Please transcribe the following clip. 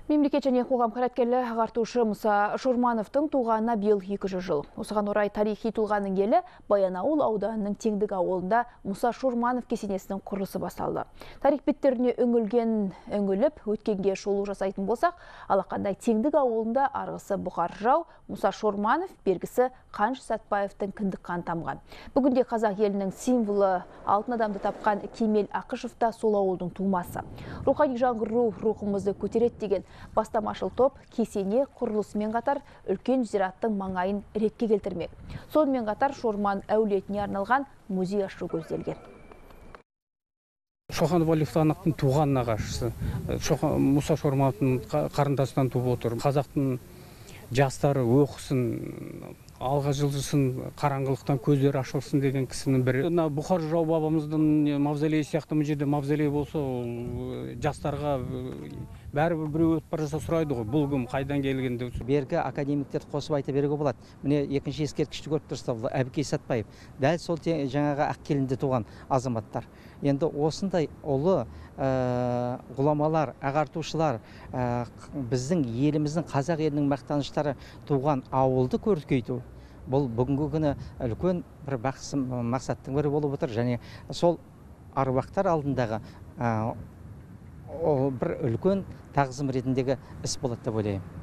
Мемлекет және қоғам қайраткерлі ағартушы Мұса Шормановтың туғанына биыл 200 жыл. Осыған орай тарихи тұлғаның елі Баянауыл ауданының Теңдік ауылында Мұса Шорманов кесенесінің құрылысы басталды. Тарих беттеріне үңіліп, өткенге шолу жасайтын болсақ, алақандай Теңдік ауылында арғысы Бұқар жырау Мұса Шорманов, бергісі Қаныш Сәтбаевтың кіндік қан тамған. Бүгінде қазақ елінің символы алтын адамды тапқан Кемел Ақышев та сол ауылдың тумасы. Рухани жаңғыру рухымызды көтереді деген бастамашыл топ кесене құрылысымен қатар үлкен зираттың маңайын ретке келтірмек. Сонымен қатар Шорман әулетіне арналған музей ашу көзделген. Шоқан Уәлихановтың туған нағашысы. Мұса Шормановтың қарындасынан туып отыр. Қазақтың жастары оқысын, алға жылжысын, қараңғылықтан көздері ашылсын деген кісінің бірі. Бұқар жырау бабамыздың мавзолейі сияқты мына жерде мавзолей болса, жастарға бәрібір біреу өтіп бара жатса сұрайды ғой, бұл кім, қайдан келген деп. Бергі академиктерді қосып айта беруге болады. Міне екінші ескерткішті көріп тұрсыз, Әбікей Сәтбаев. Дәл сол жаңағы Ақкелінде туған азаматтар. Енді осындай ұлы ғұламалар, ағартушылар, біздің еліміздің, қазақ елінің мақтаныштары туған ауылды көркейту, бұл бүгінгі күні үлкен бір мақсаттың бірі болып отыр, және сол аруақтар алдындағы бір үлкен тағзым ретіндегі іс болады деп ойлаймын.